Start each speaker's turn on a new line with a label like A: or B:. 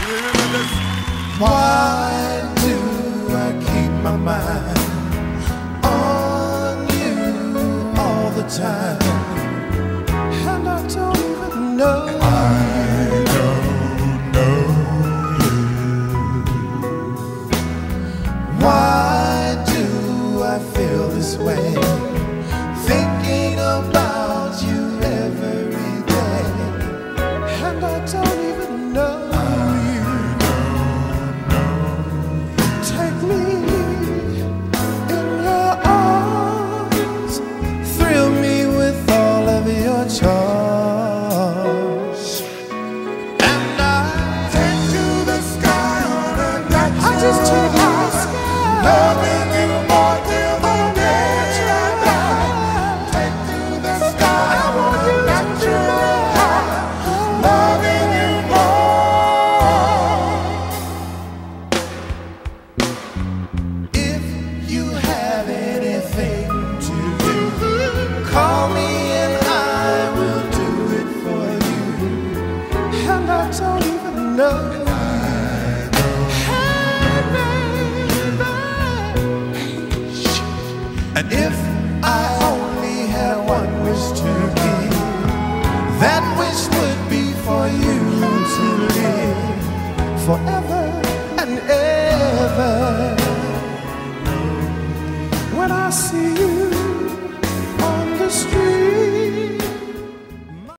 A: Why do I keep my mind on you all the time? And I don't even know. I don't know you. Why do I feel this way? Thinking about you every day. And I don't even know. Charge. And I take to the sky on a night. I just take to the sky, loving you more till the day I die. Take to the sky, I want you natural high, loving you more. If you have anything to do, call me. I don't even know. Hey, baby. And if